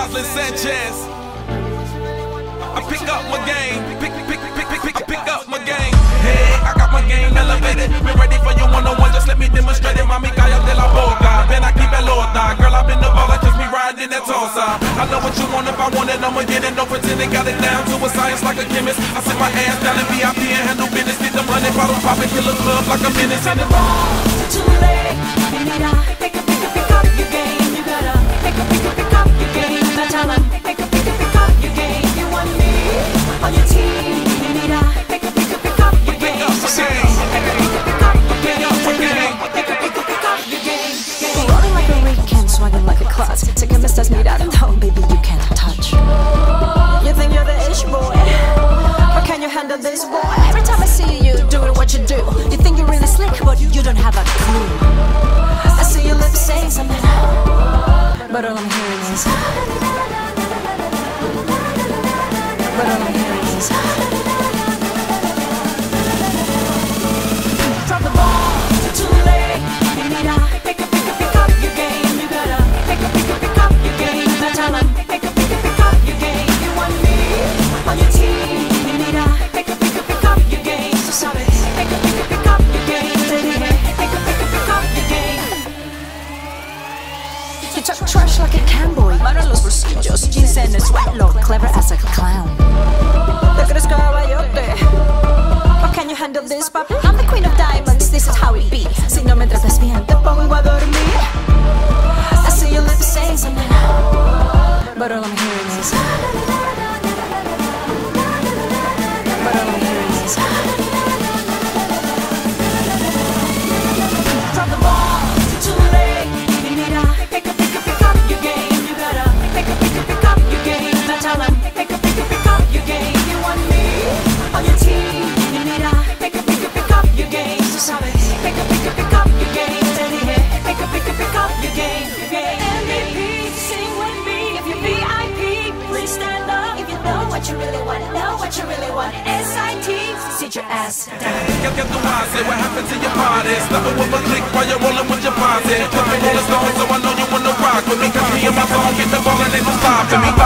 Marlon Sanchez. I pick up my game, pick up my game. Hey, I got my game elevated. Been ready for you one-on-one, just let me demonstrate it. Mami Kaya de la Boca, then I keep it lota. Girl, I've been the baller, just me riding in that Tulsa. I know what you want, if I want it, I'ma get it. Don't pretend they got it down to a science like a chemist. I sit my ass down in VIP and handle business. Get the money, bottle poppin', kill a club like a menace. From the ball too late, you need to pick up your game. You gotta pick up your game. Now tell 'em, pick up your game. You want me on your team, you need to pick up your game. So pick up your game. Rolling like a weekend, swagging like a clutch. Take a miss, does me that, no baby you can't touch. You think you're the ish boy, but can you handle this boy? Every time I see you doing what you do, you think you're really slick, but you don't have a clue. I see your lips saying something, but all I'm hearing is, drop the ball too late. You need to pick up your game. You gotta pick up your game. Now tell 'em, pick up your game. You want me on your team, you need to pick up your game. So sorry, pick up your game. Baby, pick up your game. You talk trash like a camboy, mano en los bolsillos, jeans en el suelo, clever as a clown. ¿Te crees caballote? But can you handle this, papi? I'm the queen of diamonds, this is how it be. Si no me tratas bien, te pongo a dormir. I see your lips saying something, but all I'm hearing is, drop the ball too late. You need to pick up your game. You gotta pick up your game. Now tell 'em, pick up your game. You want me on your team, you need to pick up your game. So sorry, pick up your game. Steady here, pick up your game. MVP, sing with me. If you're VIP, please stand up. If you know what you really want, SIT, sit your ass down. Get the wise, say what happened to your party. Stopping with my click while you're rolling with your posse. Jumping on the stone, so I know you wanna rock with me. Cause me and my phone, get the ball and ain't no stopping me.